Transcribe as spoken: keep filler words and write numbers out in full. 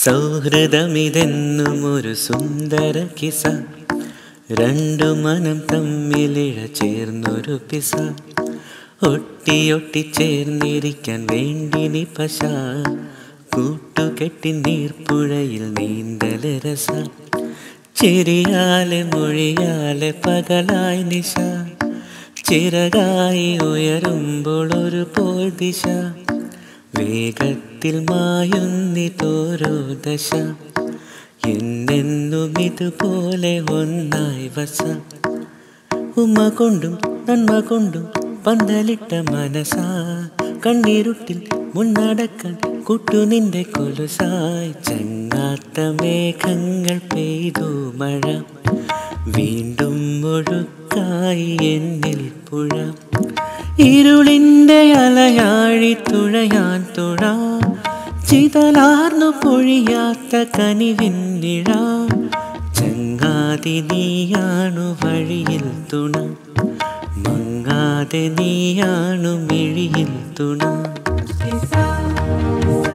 സൗഹൃദമിതെന്നും ഒരു സുന്ദര കിസ, രണ്ടു മനം തമ്മിലിഴ ചേർന്നൊരു പിസ, ഒട്ടിയൊട്ടി ചേർന്നിരിക്കാൻ വേണ്ടി നി പശ, കൂട്ടുകെട്ടി നീർപ്പുഴയിൽ നീന്തല് രസ, ചിരിയാലെ മൊഴിയാലെ പകലായി നിശ, ചിറകായി ഉയരുമ്പോൾ ഒരു പോൽ ദിശ, വേഗത്തിൽ മായുന്നിതോരോ ദശ, എന്നെന്നും ഇതുപോലെ ഒന്നായി വസ, ഉമ്മ കൊണ്ടും നന്മ കൊണ്ടും പന്തലിട്ട മനസാ, കണ്ണീരുട്ടിൽ മുന്നടക്കാൻ കൂട്ടു നിന്റെ കൊലുസായി, ചങ്ങാത്ത മേഘങ്ങൾ പെയ്തു മഴ, വീണ്ടും ഒഴുക്കായി എന്നിൽ പുഴ, ഇരുളിൻ്റെ അലയാഴി തുഴയാൻ തുഴ, ചിതലാർന്നു പൊഴിയാത്ത കനിവിന്നിഴ, ചങ്ങാതി നീയാണു വഴിയിൽ തുണ, മങ്ങാതെ നീയാണു മിഴിയിൽ തുണ.